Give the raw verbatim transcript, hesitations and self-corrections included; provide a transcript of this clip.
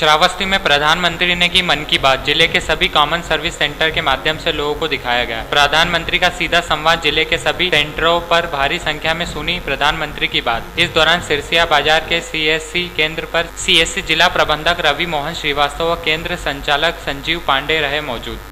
श्रावस्ती में प्रधानमंत्री ने की मन की बात। जिले के सभी कॉमन सर्विस सेंटर के माध्यम से लोगों को दिखाया गया। प्रधानमंत्री का सीधा संवाद जिले के सभी सेंटरों पर भारी संख्या में सुनी प्रधानमंत्री की बात। इस दौरान सिरसिया बाजार के सीएससी केंद्र पर सीएससी जिला प्रबंधक रवि मोहन श्रीवास्तव व केंद्र संचालक संजीव पांडे रहे मौजूद।